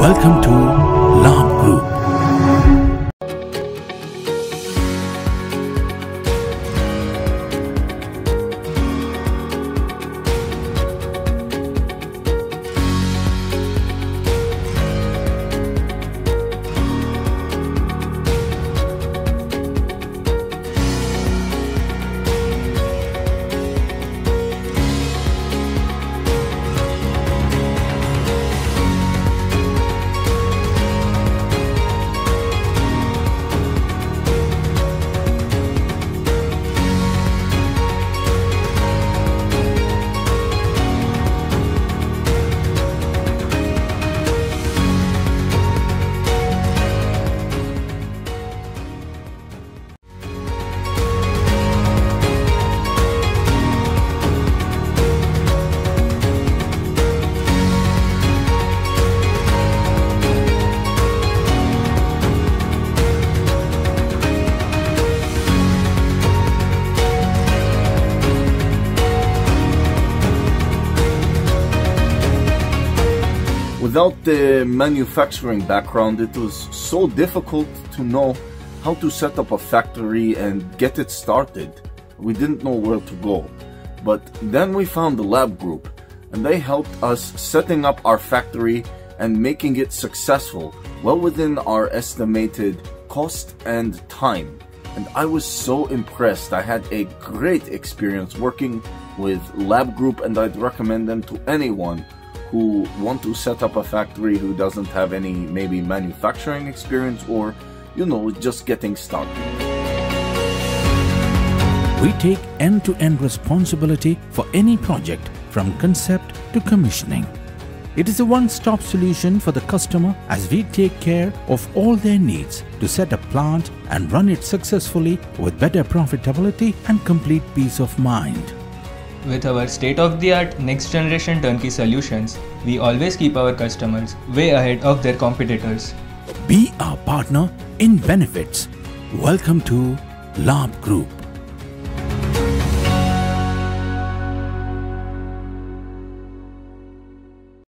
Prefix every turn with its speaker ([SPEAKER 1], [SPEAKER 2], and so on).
[SPEAKER 1] Welcome to Labh Group.
[SPEAKER 2] Without the manufacturing background, it was so difficult to know how to set up a factory and get it started. We didn't know where to go. But then we found the Labh Group, and they helped us setting up our factory and making it successful, well within our estimated cost and time. And I was so impressed. I had a great experience working with Labh Group, and I'd recommend them to anyone who want to set up a factory who doesn't have any maybe manufacturing experience or, just getting started.
[SPEAKER 1] We take end-to-end responsibility for any project from concept to commissioning. It is a one-stop solution for the customer as we take care of all their needs to set a plant and run it successfully with better profitability and complete peace of mind.
[SPEAKER 3] With our state-of-the-art next-generation turnkey solutions, we always keep our customers way ahead of their competitors.
[SPEAKER 1] Be our partner in benefits. Welcome to Labh Group.